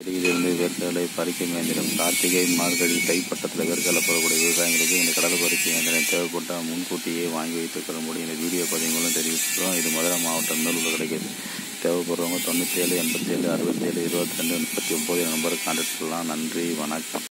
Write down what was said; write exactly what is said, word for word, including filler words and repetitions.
செடியிலிருந்து வேர்க்கடலை பறிக்கும் இயந்திரம். கார்த்திகை மார்கழி தைப்பட்டத்தில் வேர்க்கடலை போடக்கூடிய விவசாயிகளுக்கு இந்த கடலை பறிக்கும் இயந்திரம் தேவைப்பட்டால் முன்கூட்டியே வாங்கி வைத்துக் கொள்ள முடியும். இந்த வீடியோ பதிவு மூலம் தெரிவிச்சிருக்கோம். இது மதுரை மாவட்டம் மேலூர் கிடைக்கிது. தேவைப்படுறவங்க தொண்ணூற்றி ஏழு எண்பத்தி ஏழு அறுபத்தி ஏழு இருபத்தி ரெண்டு முப்பத்தி ஒம்பது நம்பருக்கு கான்டாக்ட் பண்ணலாம். நன்றி, வணக்கம்.